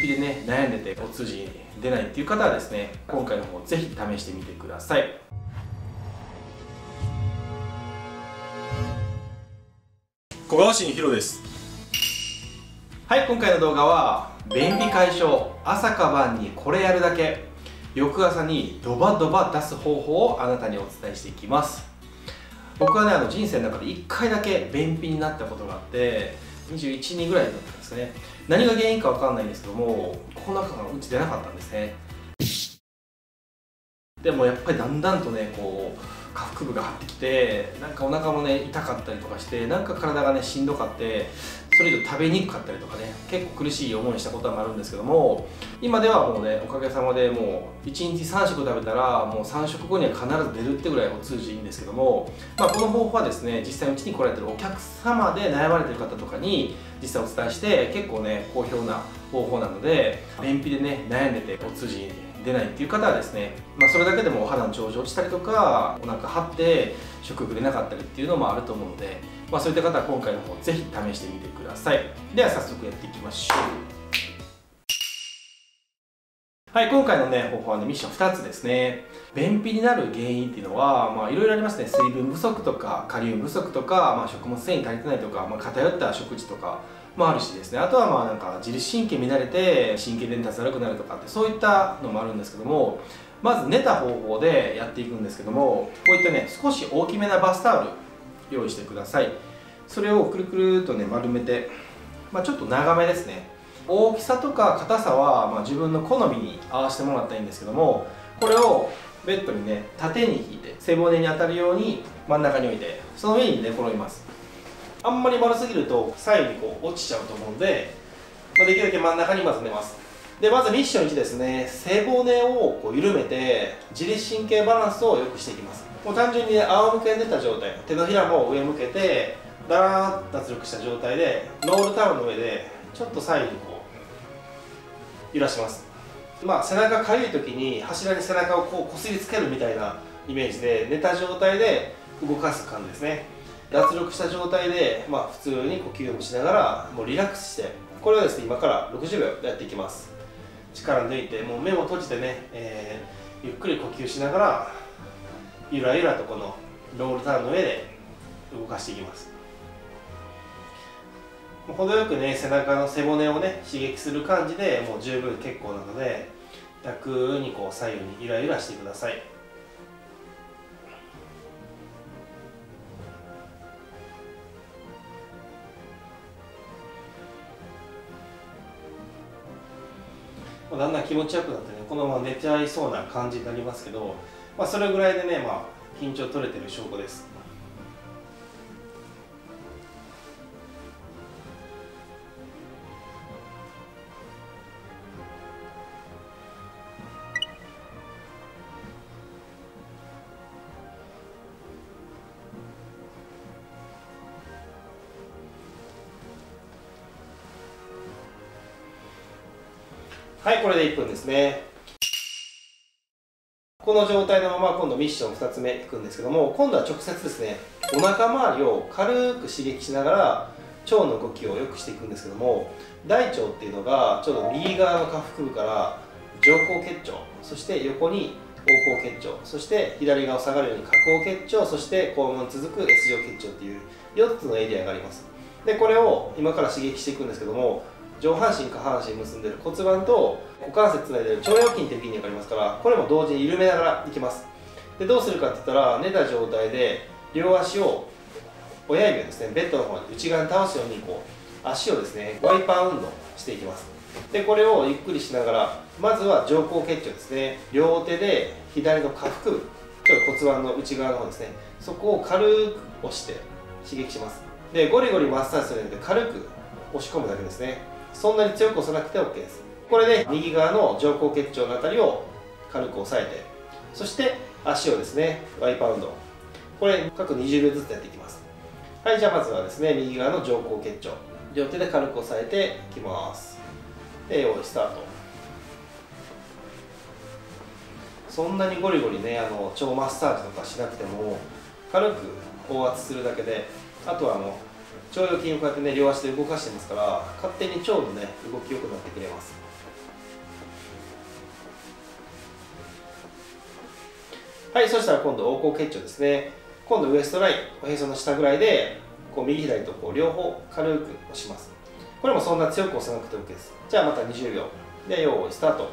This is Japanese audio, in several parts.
秘でね悩んでてお通じ出ないっていう方はですね、今回の方ぜひ試してみてください。小川市にヒロです。はい、今回の動画は便秘解消、朝か晩にこれやるだけ、翌朝にドバドバ出す方法をあなたにお伝えしていきます。僕はね、人生の中で1回だけ便秘になったことがあって、21、2ぐらいだったんですね。何が原因か分かんないんですけども、この中がうんち出なかったんですね。でもやっぱりだんだんとね、こう下腹部が張ってきて、なんかお腹もね痛かったりとかして、なんか体がねしんどかって、それ以上食べにくかったりとかね、結構苦しい思いしたこともあるんですけども、今ではもうね、おかげさまでもう1日3食食べたらもう3食後には必ず出るってぐらいお通じいいんですけども、この方法はですね、実際うちに来られてるお客様で悩まれてる方とかに実際お伝えして、結構ね好評な方法なので、便秘でね悩んでてお通じ出ないっていう方はですね、それだけでもお肌の調子落ちたりとか、お腹張って食欲出なかったりっていうのもあると思うので、そういった方は今回の方ぜひ試してみてください。では早速やっていきましょう。はい、今回のね方法はね、ミッション2つですね。便秘になる原因っていうのはいろいろありますね。水分不足とかカリウム不足とか、食物繊維足りてないとか、偏った食事とかもあるしですね、あとはなんか自律神経乱れて神経伝達悪くなるとかって、そういったのもあるんですけども、まず寝た方法でやっていくんですけども、こういったね少し大きめなバスタオル用意してください。それをくるくるとね丸めて、ちょっと長めですね。大きさとか硬さは自分の好みに合わせてもらったらいいんですけども、これをベッドにね縦に引いて背骨に当たるように真ん中に置いて、その上に寝転びます。あんまり丸すぎると左右にこう落ちちゃうと思うので、できるだけ真ん中にまず寝ます。でまずミッション1ですね、背骨をこう緩めて自律神経バランスを良くしていきます。もう単純にね、仰向けに寝た状態、手のひらも上向けてだらーっと脱力した状態でロールタオルの上でちょっと左右にこう揺らします。背中かゆい時に柱に背中をこうこすりつけるみたいなイメージで寝た状態で動かす感じですね。脱力した状態で、普通に呼吸をしながらもうリラックスして、これをですね今から60秒やっていきます。力抜いてもう目も閉じてね、ゆっくり呼吸しながらゆらゆらとこのロールタオルの上で動かしていきます。程よくね背中の背骨をね刺激する感じでもう十分結構なので、楽にこう左右にゆらゆらしてください。だんだん気持ちよくなってね、このまま寝ちゃいそうな感じになりますけど、それぐらいでね、緊張取れてる証拠です。はい、これで1分ですね。この状態のまま今度ミッション2つ目いくんですけども、今度は直接ですね、お腹周りを軽く刺激しながら腸の動きを良くしていくんですけども、大腸っていうのがちょうど右側の下腹部から上行結腸、そして横に横行結腸、そして左側を下がるように下行結腸、そして肛門続く S 状結腸っていう4つのエリアがあります。でこれを今から刺激していくんですけども、上半身下半身結んでる骨盤と股関節つないでる腸腰筋っていう筋肉がありますから、これも同時に緩めながらいきます。でどうするかって言ったら、寝た状態で両足を親指をですねベッドの方に内側に倒すようにこう足をですねワイパー運動していきます。でこれをゆっくりしながら、まずは上行結腸ですね、両手で左の下腹部、ちょっと骨盤の内側の方ですね、そこを軽く押して刺激します。でゴリゴリマッサージするので軽く押し込むだけですね。そんなに強く押さなくて OK です。これで右側の上行結腸のあたりを軽く押さえて、そして足をですねワイパー運動、これ各20秒ずつやっていきます。はい、じゃあまずはですね右側の上行結腸、両手で軽く押さえていきます。で用意スタート。そんなにゴリゴリね腸マッサージとかしなくても、軽く高圧するだけで、あとは腸腰筋をこうやってね両足で動かしてますから、勝手に腸のね動き良くなってくれます。 はい、そしたら今度横行結腸ですね。今度ウエストライン、おへその下ぐらいでこう右左とこう両方軽く押します。これもそんな強く押さなくて OK です。じゃあまた20秒で用意スタート。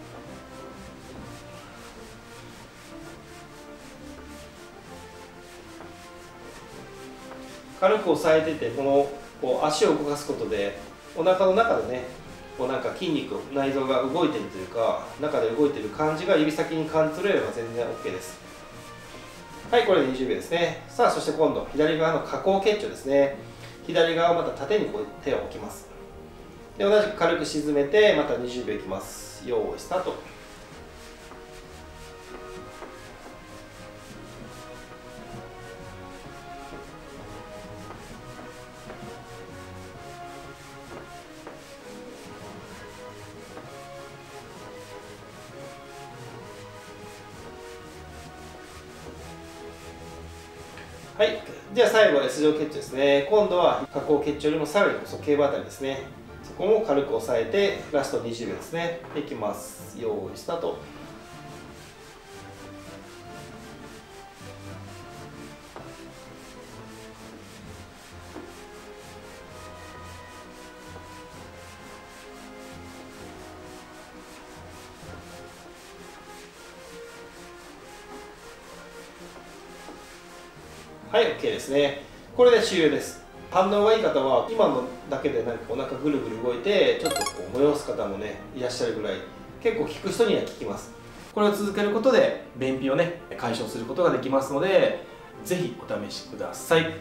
軽く押さえてて、こう足を動かすことでお腹の中でね、こうなんか筋肉、内臓が動いてるというか、中で動いてる感じが指先に感じ取れれば全然 OK です。はい、これで20秒ですね。さあ、そして今度左側の下行結腸ですね。左側をまた縦にこう手を置きます。で、同じく軽く沈めてまた20秒いきます。用意スタート。はい、じゃあ最後は S 状結腸ですね。今度は下行結腸よりもさらに細頸部あたりですね。そこも軽く押さえてラスト20秒ですね。いきます。用意スタート。はい、OK ですね。これで終了です。反応がいい方は今のだけでなんかお腹ぐるぐる動いてちょっとこう催す方もねいらっしゃるぐらい、結構効く人には効きます。これを続けることで便秘をね解消することができますので、ぜひお試しください。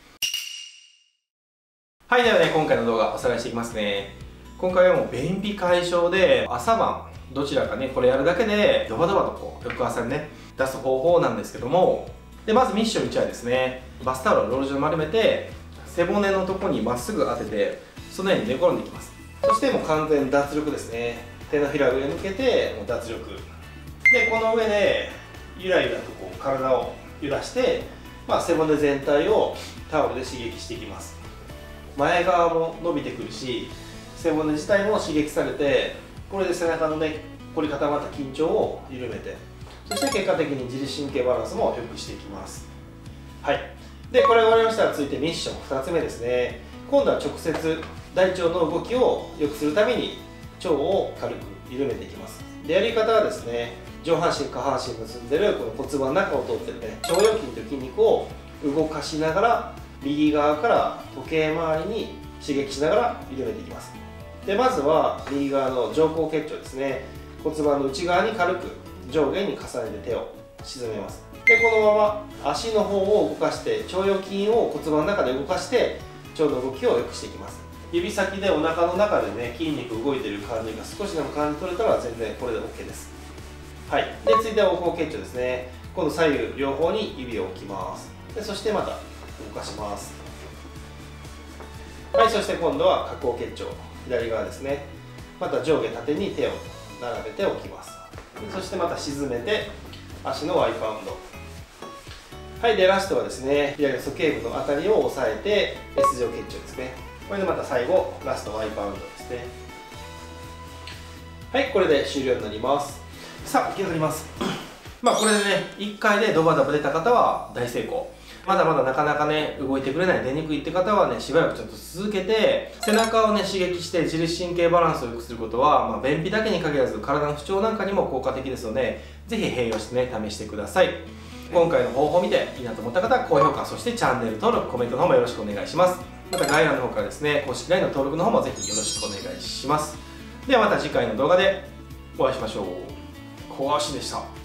はい、ではね、今回の動画おさらいしていきますね。今回はもう便秘解消で朝晩どちらかねこれやるだけでドバドバとこう翌朝にね出す方法なんですけども、でまずミッション1はですね、バスタオルをロール状に丸めて背骨のとこにまっすぐ当ててそのように寝転んでいきます。そしてもう完全に脱力ですね。手のひら上向けてもう脱力で、この上でゆらゆらとこう体を揺らして、背骨全体をタオルで刺激していきます。前側も伸びてくるし背骨自体も刺激されて、これで背中のね凝り固まった緊張を緩めて、そして結果的に自律神経バランスも良くしていきます。はい、でこれ終わりましたら続いてミッション2つ目ですね。今度は直接大腸の動きを良くするために腸を軽く緩めていきます。でやり方はですね、上半身下半身結んでるこの骨盤の中を通ってるね腸腰筋という筋肉を動かしながら右側から時計回りに刺激しながら緩めていきます。でまずは右側の上行結腸ですね。骨盤の内側に軽く上下に重ねて手を沈めます。でこのまま足の方を動かして腸腰筋を骨盤の中で動かして腸の動きを良くしていきます。指先でお腹の中でね筋肉動いている感じが少しでも感じ取れたら全然これで OK です。はい、で続いては横行結腸ですね。今度左右両方に指を置きます。でそしてまた動かします。はい、そして今度は下行結腸左側ですね。また上下縦に手を並べておきます。そしてまた沈めて足の Y パウンド。はい、でラストはですね、左の鼠径部のあたりを押さえて S 状結腸ですね。これでまた最後ラスト Y パウンドですね。はい、これで終了になります。さあ起き上がります。これでね1回でドバドバ出た方は大成功。まだまだなかなかね動いてくれない、出にくいって方はねしばらくちょっと続けて背中をね刺激して自律神経バランスを良くすることは、便秘だけに限らず体の不調なんかにも効果的ですので、ぜひ併用してね試してください。今回の方法を見ていいなと思った方は高評価、そしてチャンネル登録、コメントの方もよろしくお願いします。また概要欄の方からですね公式 LINE の登録の方もぜひよろしくお願いします。ではまた次回の動画でお会いしましょう。小足でした。